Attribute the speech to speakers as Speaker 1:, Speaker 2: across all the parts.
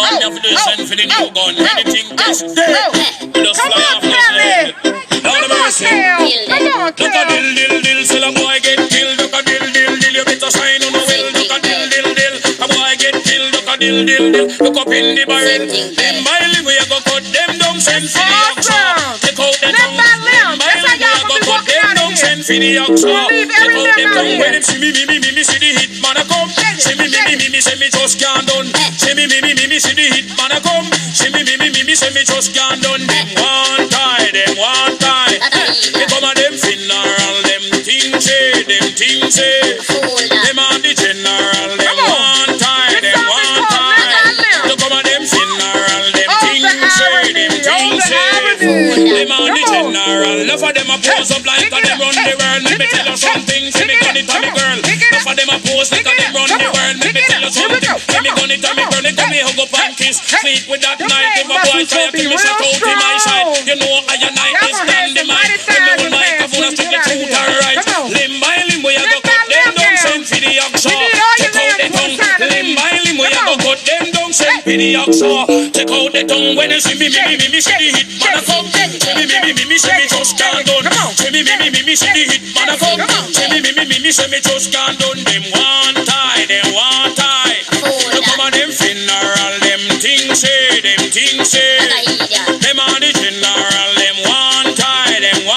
Speaker 1: want me to do send for the new gun. Anything this day, just fly off this leg. Lord of mercy. Look a dill, till a boy get killed. Look a dill, you better shine on the well. Look a dill, a boy get killed. Look a dill, look up in the barrel. Them Miley, we a go cut them down, send for the oxa. Take out the tongue. Miley, we a go cut them down, send for the oxa. Take out them tongue. When them see me, see the hit man a come. See me, say me just can't done. See me, see the hit man a come. See me, say me just can't done. Them one tie. They come a them funeral, them things say. Them are the general, them one tie. They come a them funeral, them things say. Them are the general. Enough of them a pose up like a them run the world. Let me tell you something, see me gun it to me girl. Enough of them a pose like a them run the world. Let me tell you something, see me gun it to me girl. They come me hug up and kiss, sleep with that night. If a boy try to kill me, shut out in my side. You know I and I is stand the mic. When me hold microphone and stick the truth and right. Limb by limb we a go cut them down, send for the oxa. Check out the tongue. Limb by limb we a go cut them down, send for the oxa. Check out the tongue. When you see me see the hit man a come. See me see me just can't done. See me see the hit man a come. See me see me just can't done. Them one tie. You come on them funeral, them things say. Them on the general, them one tie.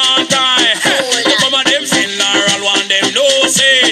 Speaker 1: You come on them funeral, one them no say.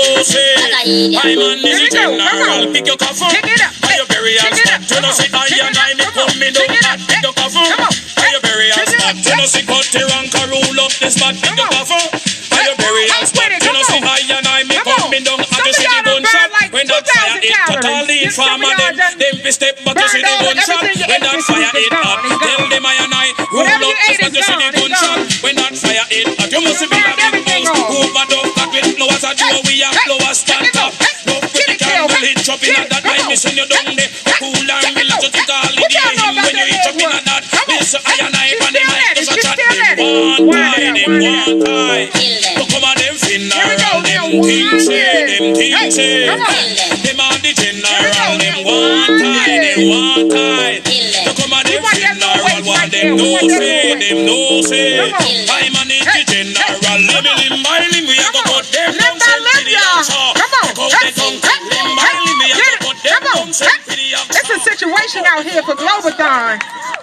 Speaker 1: My man is the general, pick your coffin. By your burial spot, you know see I and I me coming down at pick your coffin. By your burial spot, you know see cut the rank and roll up the spot, pick your coffin. By your burial spot, you know see I and I me coming down at you see the gunshot. When that fire hit, totally farmer them be step back you see the gunshot. When that fire hit, tell them I and I roll up the spot you see the gunshot. When that fire hit, you must be a big house. Overdose that with flowers at you, we have flowers stand up. Love with the candle hit up in that time, me send you down there. Cool and me let you take all the day him when you hit up in that. This I and I on the mic is a chat. Them one tie. So come on them funeral, them things say. Them on the general, them one tie. So come on them funeral, one them no say. I manage the general, let me limb by limb, we a go cut them down, send to the oxa.
Speaker 2: It's a situation out here for Globeathon.